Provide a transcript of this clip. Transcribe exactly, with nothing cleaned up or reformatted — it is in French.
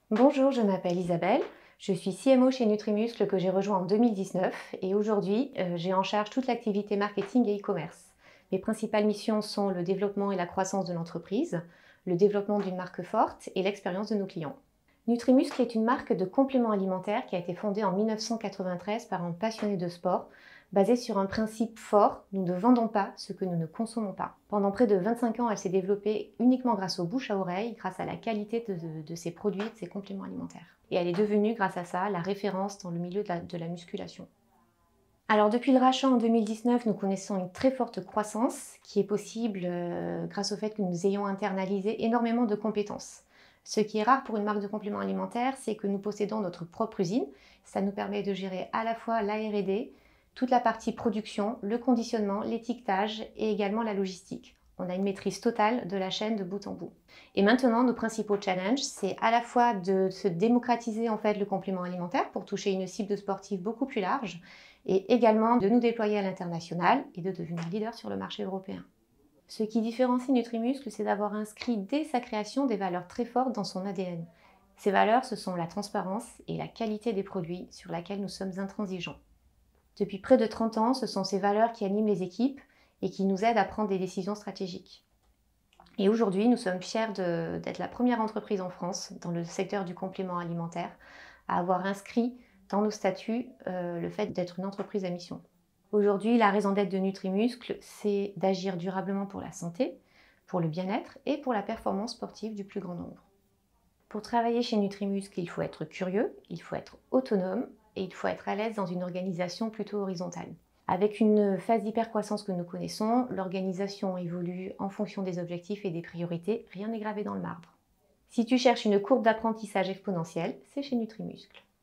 Bonjour, je m'appelle Isabelle, je suis C M O chez Nutrimuscle que j'ai rejoint en deux mille dix-neuf et aujourd'hui euh, j'ai en charge toute l'activité marketing et e-commerce. Mes principales missions sont le développement et la croissance de l'entreprise, le développement d'une marque forte et l'expérience de nos clients. Nutrimuscle est une marque de compléments alimentaires qui a été fondée en mille neuf cent quatre-vingt-treize par un passionné de sport, basée sur un principe fort: nous ne vendons pas ce que nous ne consommons pas. Pendant près de vingt-cinq ans, elle s'est développée uniquement grâce au bouche à oreille, grâce à la qualité de, de, de ses produits, de ses compléments alimentaires. Et elle est devenue, grâce à ça, la référence dans le milieu de la, de la musculation. Alors depuis le rachat en deux mille dix-neuf, nous connaissons une très forte croissance qui est possible euh, grâce au fait que nous ayons internalisé énormément de compétences. Ce qui est rare pour une marque de compléments alimentaires, c'est que nous possédons notre propre usine. Ça nous permet de gérer à la fois la R et D, toute la partie production, le conditionnement, l'étiquetage et également la logistique. On a une maîtrise totale de la chaîne de bout en bout. Et maintenant, nos principaux challenges, c'est à la fois de se démocratiser en fait le complément alimentaire pour toucher une cible de sportifs beaucoup plus large, et également de nous déployer à l'international et de devenir leader sur le marché européen. Ce qui différencie Nutrimuscle, c'est d'avoir inscrit dès sa création des valeurs très fortes dans son A D N. Ces valeurs, ce sont la transparence et la qualité des produits sur laquelle nous sommes intransigeants. Depuis près de trente ans, ce sont ces valeurs qui animent les équipes et qui nous aident à prendre des décisions stratégiques. Et aujourd'hui, nous sommes fiers d'être la première entreprise en France, dans le secteur du complément alimentaire, à avoir inscrit dans nos statuts euh, le fait d'être une entreprise à mission. Aujourd'hui, la raison d'être de Nutrimuscle, c'est d'agir durablement pour la santé, pour le bien-être et pour la performance sportive du plus grand nombre. Pour travailler chez Nutrimuscle, il faut être curieux, il faut être autonome et il faut être à l'aise dans une organisation plutôt horizontale. Avec une phase d'hypercroissance que nous connaissons, l'organisation évolue en fonction des objectifs et des priorités, rien n'est gravé dans le marbre. Si tu cherches une courbe d'apprentissage exponentielle, c'est chez Nutrimuscle.